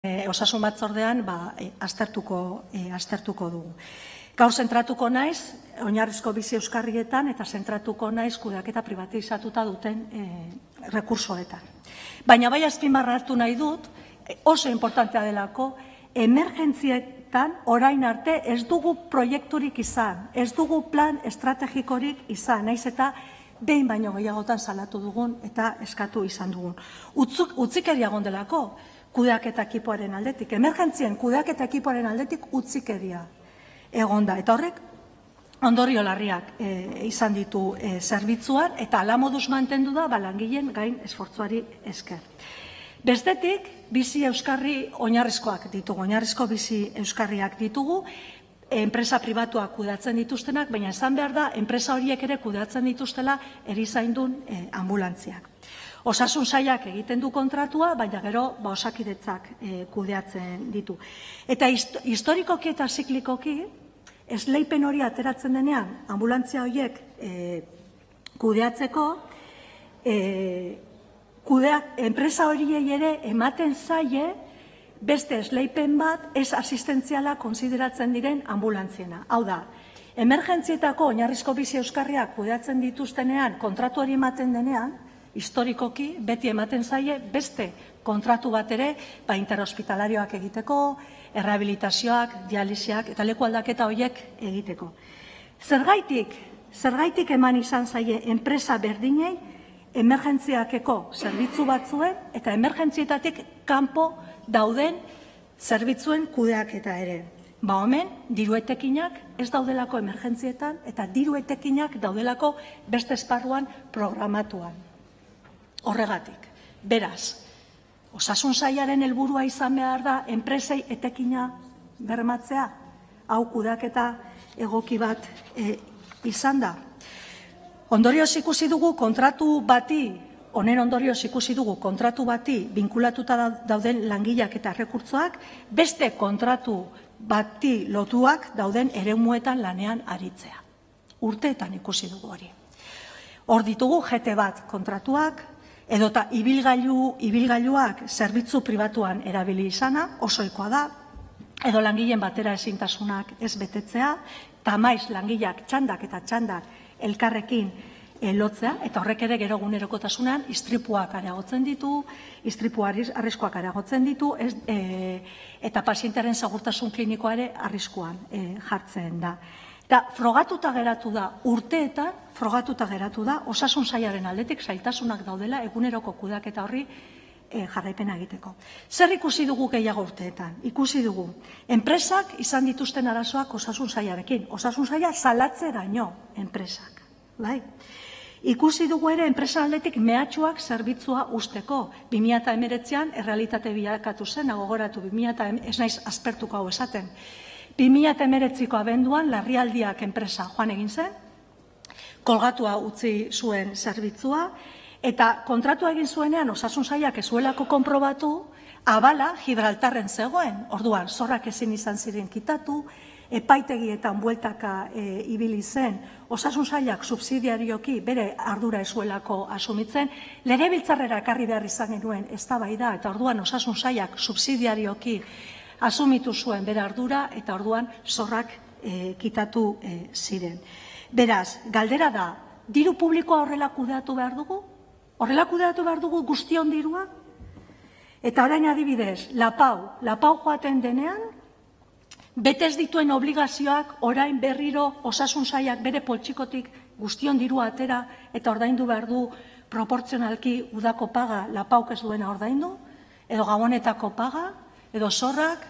osasun batzordean aztertuko dugu. Gaur zentratuko naiz, oinarrizko bizi euskarrietan eta zentratuko naiz kudeaketa pribatizatuta duten rekursoetan. Baina bai azpimarratu nahi dut, oso inportantea delako, emergentzietan orain arte ez dugu proiekturik izan, ez dugu plan estrategikorik izan, naiz eta behin baino gehiagotan salatu dugun eta eskatu izan dugun. Utzikeria egon delako kudeaketa ekipoaren aldetik, emergentzien kudeaketa ekipoaren aldetik utzikeria egon da. Eta horrek ondorio larriak izan ditu zerbitzuan eta hala moduz mantendu da langileen gain esfortzuari esker. Bestetik, bizi euskarri oinarrizkoak ditugu, oinarrizko bizi euskarriak ditugu, enpresa pribatuak kudeatzen dituztenak, baina esan behar da, enpresa horiek ere kudeatzen dituztela erizaindun ambulantziak. Osasun sailak egiten du kontratua, baina gero Osakidetzak kudeatzen ditu. Eta historikoki eta ziklikoki, esleipen hori ateratzen denean, ambulantzia horiek kudeatzeko, enpresa horiei ere ematen zaie beste esleipen bat ez asistentziala konsideratzen diren ambulantziena. Hau da, emergentzietako oinarrizko bizi euskarriak kudeatzen dituztenean, kontratu hori ematen denean, historikoki beti ematen zaie beste kontratu bat ere, interhospitalarioak egiteko, errehabilitazioak, dialisiak eta leku aldaketa horiek egiteko. Zergaitik eman izan zaie enpresa berdinei emergentziakeko zerbitzu batzuen eta emergentzietatik kanpo dauden zerbitzuen kudeaketa ere. Hemen, diru etekinak ez daudelako emergentzietan eta diru etekinak daudelako beste esparruan programatuan. Horregatik, beraz, osasun sailaren helburua izan behar da enpresei etekina bermatzea, hau kudeaketa egoki bat izan da. Ondorioz ikusi dugu kontratu bati, honen ondorioz ikusi dugu kontratu bati binkulatuta dauden langileak eta errekurtsoak, beste kontratu bati lotuak dauden eremuetan lanean aritzea. Urteetan ikusi dugu hori. Hor ditugu GT bat kontratuak, edota ibilgailuak zerbitzu pribatuan erabili izana, osoikoa da, edo langileen batera ezintasunak ez betetzea, eta maiz langileak txandak eta txandak elkarrekin lotzea, eta horrek ere gero egunerokotasunean istripuak areagotzen ditu, istripu arriskuak areagotzen ditu, eta pazientearen segurtasun klinikoa ere arriskuan jartzen da. Eta frogatuta geratu da, urteetan frogatuta geratu da, osasun sailaren aldetik zailtasunak daudela eguneroko kudeaketa horri jarraipena egiteko. Zer ikusi dugu gehiago urteetan? Ikusi dugu, enpresak izan dituzten arazoak osasun sailarekin, osasun saila salatzeraino enpresak. Ikusi dugu ere enpresa aldetik mehatxuak zerbitzua usteko. 2019an errealitate bilakatu zen, gogoratu 2000, ez naiz aspertuko hau esaten, 2019ko abenduan larrialdiak enpresa joan egin zen, kolgatua utzi zuen zerbitzua, eta kontratua egin zuenean osasun sailak ez zuelako konprobatu, abala Gibraltarren zegoen, orduan zorrak ezin izan ziren kitatu, epaitegietan bueltaka ibili zen, osasun sailak subsidiarioki bere ardura ezuelako asumitzen, legebiltzarrera ekarri behar izan genuen eztabaida, eta orduan osasun sailak subsidiarioki asumitu zuen bere ardura, eta orduan zorrak kitatu ziren. Beraz, galdera da, diru publikoa horrela kudeatu behar dugu? Horrela kudeatu behar dugu guztion dirua? Eta orain adibidez, lapau joaten denean, betez dituen obligazioak orain berriro osasun sailak bere poltsikotik guztion dirua atera eta ordaindu behar du proportzionalki udako paga lapauk ez duena ordaindu, edo gabonetako paga, edo zorrak,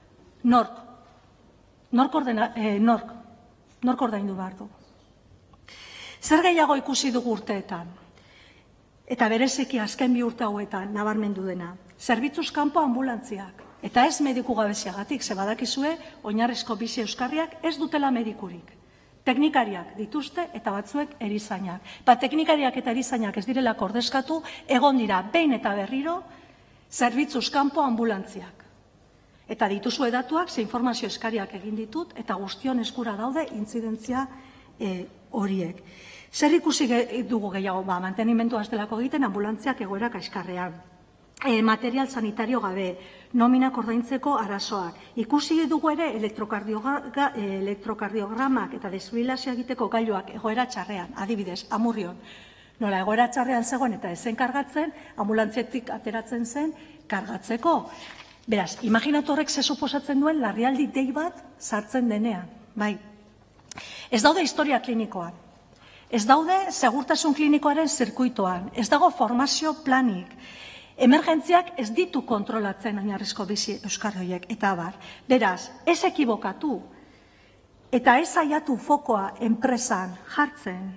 nork ordaindu behar du. Zer gehiago ikusi dugu urteetan? Eta bereziki azken 2 urte hauetan nabarmendu dena, zerbitzuz kanpo ambulantziak. Eta ez mediku gabeziagatik, ze badakizue, oinarrizko bizi euskarriak ez dutela medikurik. Teknikariak dituzte eta batzuek erizainak. Teknikariak eta erizainak ez direlako ordezkatu, egon dira behin eta berriro zerbitzuz kanpo ambulantziak. Eta dituzue datuak, ze informazio eskariak egin ditut, eta guztion eskura daude intzidentzia horiek. Zer ikusi dugu gehiago? Mantenimentua ez delako egiten ambulantziak egoera kaskarrean. material sanitario gabe, nominak ordaintzeko arazoak. Ikusi dugu ere elektrokardiogramak eta desfibrilazioa egiteko gailuak egoera txarrean, adibidez, Amurrion. Nola, egoera txarrean zegoen eta ezen kargatzen, ambulantziatik ateratzen zen kargatzeko. Beraz, imaginatu horrek ze suposatzen duen larrialdi dei bat sartzen denean. Bai, ez daude historia klinikoan, ez daude segurtasun klinikoaren zirkuitoan, ez dago formazio planik, emergentziak ez ditu kontrolatzen oinarrizko bizi euskarri horiek, eta abar. Beraz, ez ekibokatu eta ez saiatu fokoa enpresan jartzen,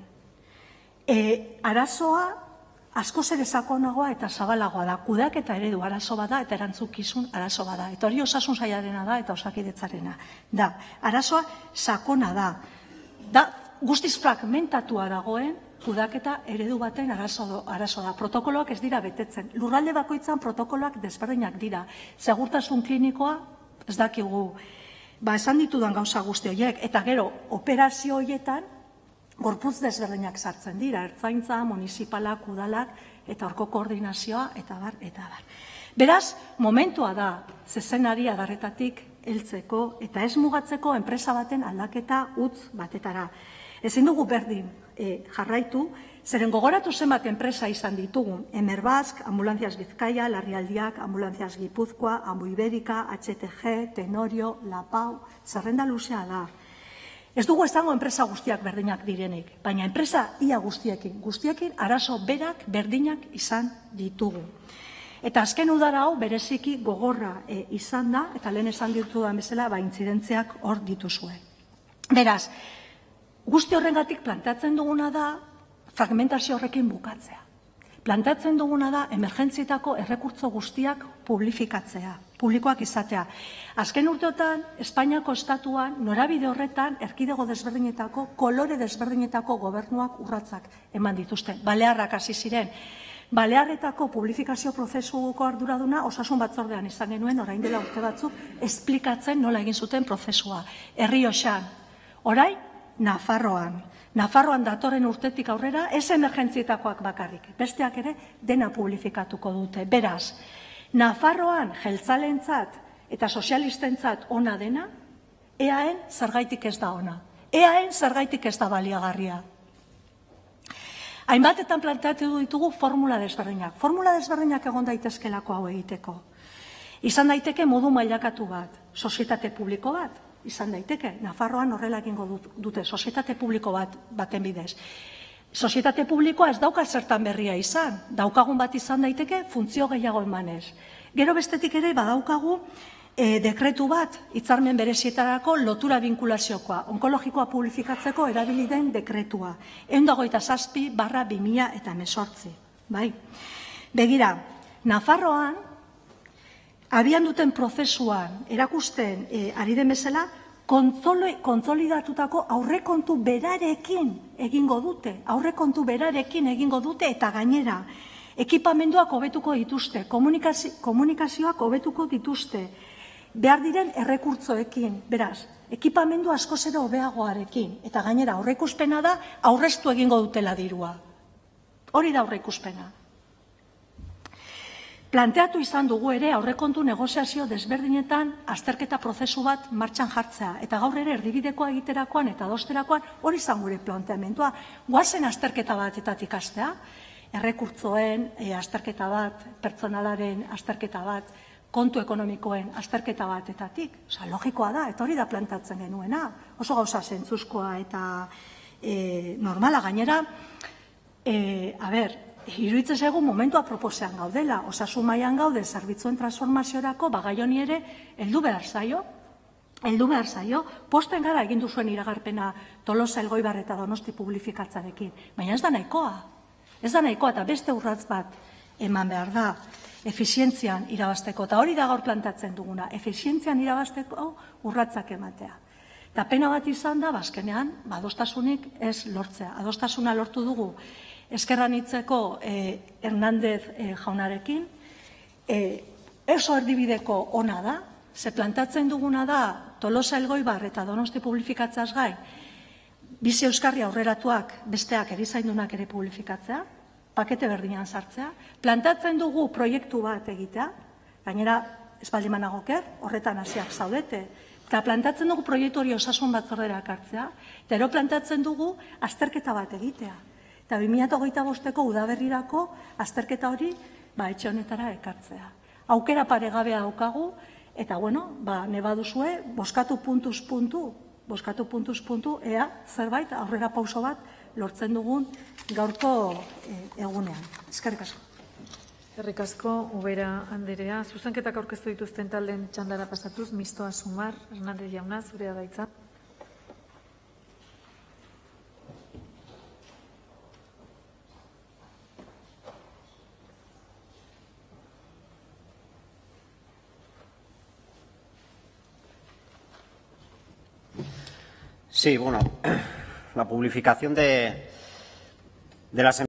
arazoa askoz ere sakonagoa eta zabalagoa da, kudeaketa eredu arazo bada eta erantzukizun arazo bada. Eta hori osasun sailarena da eta osakidetzarena da. Arazoa sakona da. Guztiz fragmentatua dagoen kudeaketa eredu baten arazo da. Protokoloak ez dira betetzen. Lurralde bakoitzan protokoloak desberdinak dira. Segurtasun klinikoa ez dakigu. Esan ditudan gauza guzti horiek. Eta gero, operazio horietan gorputz desberdinak sartzen dira, ertzaintza, municipalak, udalak, eta horko koordinazioa, eta bar, eta bar. Beraz, momentua da, zezenari adarretatik heltzeko, eta ez mugatzeko enpresa baten aldaketa utz batetara. Ezin dugu berdin jarraitu, zeren gogoratu zenbat enpresa izan ditugun, Emerbask, Ambulantzias Bizkaia, Larrialdiak, Ambulantzias Gipuzkoa, Ambuibérika, HTG, Tenorio, Lapau, zerrenda luzea da. Ez dugu esango enpresa guztiak berdinak direnik, baina enpresa ia guztiekin arazo berak berdinak izan ditugu. Eta azken udara hau bereziki gogorra izan da, eta lehen esan ditudan bezala, intzidentziak hor dituzue. Beraz, guzti horrengatik planteatzen duguna da fragmentazio horrekin bukatzea. Planteatzen duguna da emergentzietako errekurtso guztiak publikoak izatea. Azken urteotan, Espainiako estatuan, norabide horretan, erkidego desberdinetako, kolore desberdinetako gobernuak urratsak eman dituzte. Balearrak hasi ziren. Balearretako publifikazio prozesuko arduraduna osasun batzordean izan genuen, orain dela urte batzuk, esplikatzen nola egin zuten prozesua. Errioxan, orain, Nafarroan. Nafarroan datorren urtetik aurrera, ez emergentzietakoak bakarrik, besteak ere dena publifikatuko dute. Beraz, Nafarroan jeltzalentzat eta sozialistentzat ona dena, EAen zergaitik ez da ona. EAen zergaitik ez da baliagarria. Hainbatetan planteatu ditugu formula desberdinak. Formula desberdinak egon daitezkelako hau egiteko. Izan daiteke modu mailakatu bat, sozietate publiko bat, izan daiteke. Nafarroan horrela egingo dute, sozietate publiko baten bidez. Sozietate publikoa ez dauka zertan berria izan. Daukagun bat izan daiteke, funtzio gehiago emanez. Gero bestetik ere badaukagu dekretu bat, hitzarmen berezietarako lotura binkulaziokoa, onkologikoa publifikatzeko erabili den dekretua. 127/2018. Bai. Begira, Nafarroan, abian duten prozesuan erakusten ari den bezala, kontsolidatutako aurrekontu berarekin egingo dute. Aurrekontu berarekin egingo dute eta gainera, ekipamenduak hobetuko dituzte, komunikazioak hobetuko dituzte, behar diren errekurtzoekin, beraz, ekipamendu askoz ere hobeagoarekin, eta gainera aurreikuspena da aurreztu egingo dutela dirua. Hori da aurreikuspena. Planteatu izan dugu ere aurrekontu negoziazio desberdinetan azterketa prozesu bat martxan jartzea. Eta gaur ere erdibidekoa egiterakoan eta adosterakoan hori izan gure planteamendua. Goazen azterketa batetatik hastea, errekurtzoen azterketa bat, pertsonalaren azterketa bat, kontu ekonomikoen azterketa batetatik. Logikoa da, eta hori da planteatzen genuena. Oso gauza zentzuzkoa eta normala gainera. Iruditzen zaigu momentua proposean gaudela, osasun mailan gaude zerbitzuen transformaziorako, gai honi ere heldu behar zaio, posten gara egin duzuen iragarpena Tolosa, Elgoibar eta Donosti publifikatzarekin, baina ez da nahikoa eta beste urratz bat eman behar da, efizientzian irabazteko, eta hori da gaur plantatzen duguna, efizientzian irabazteko urratzak ematea. Eta pena bat izan da, azkenean, adostasunik ez lortzea. Adostasuna lortu dugu Ezker Anitzeko Hernández jaunarekin, oso erdibideko ona da, ze plantatzen duguna da Tolosa, Elgoibar eta Donosti publifikatzeaz gain, bizi euskarri aurreratuak besteak erizaindunak ere publifikatzea, pakete berdinean sartzea. Plantatzen dugu proiektu bat egitea, gainera ez baldin banago oker, horretan hasiak zaudete, eta plantatzen dugu proiektu hori osasun batzordera ekartzea, eta ero plantatzen dugu azterketa bat egitea. Eta 2025ko udaberrirako azterketa hori etxe honetara ekartzea. Aukera paregabea daukagu, eta nahi baduzue, bozkatu puntuz puntu, ea zerbait aurrera pauso bat lortzen dugun gaurko egunean. Eskerrik asko. Eskerrik asko, Ubera anderea. Zuzenketak aurkeztu dituzten taldeen txandara pasatuz, Mistoa Sumar, Hernández jauna, zurea da hitza. Sí, bueno, la publificación de las